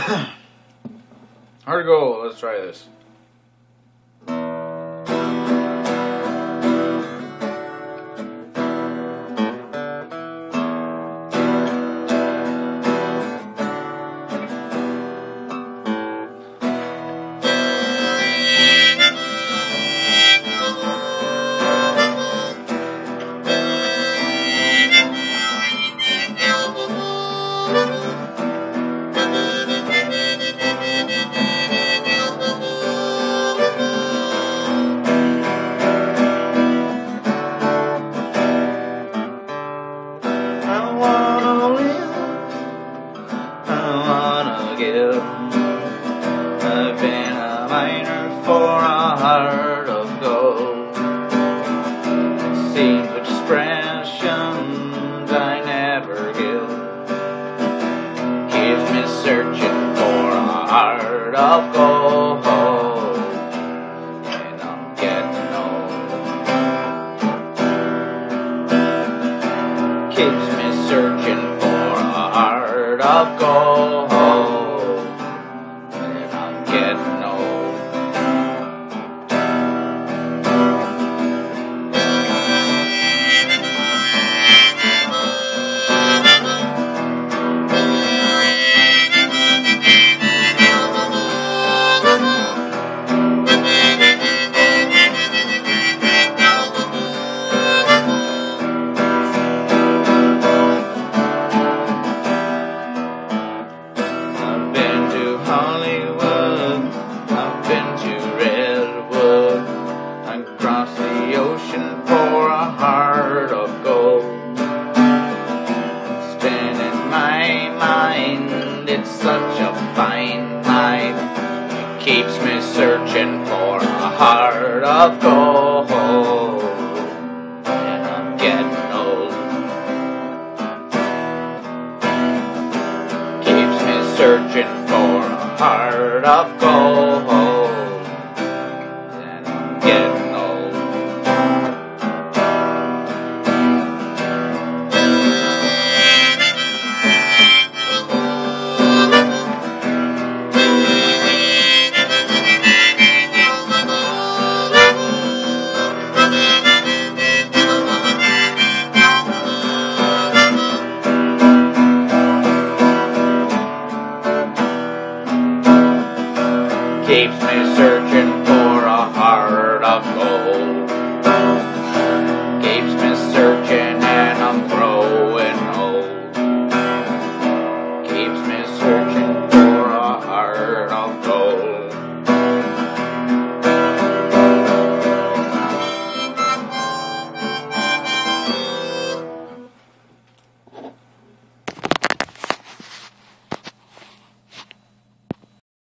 Hard to go. Let's try this. I've been a miner for a heart of gold. It seems expressions I never give keeps me searching for a heart of gold, and I'm getting old. Keeps me searching for a heart of gold. Getting old. I've been to Hollywood, I've been to Redwood, across the ocean for a heart of gold. Spinning my mind, it's such a fine life. It keeps me searching for a heart of gold, and I'm getting old. Keeps me searching for a heart of gold, and I'm getting old. Keeps me searching for a heart of gold.